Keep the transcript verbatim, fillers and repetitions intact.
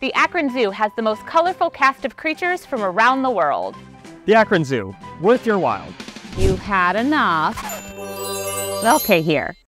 The Akron Zoo has the most colorful cast of creatures from around the world. The Akron Zoo, worth your while. You've had enough. Okay, here.